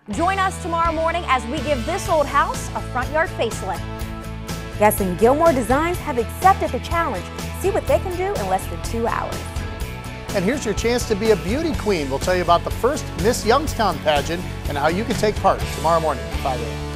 Join us tomorrow morning as we give this old house a front yard facelift. Yes, and Gilmore Designs have accepted the challenge. See what they can do in less than 2 hours. And here's your chance to be a beauty queen. We'll tell you about the first Miss Youngstown pageant and how you can take part tomorrow morning at 5 a.m.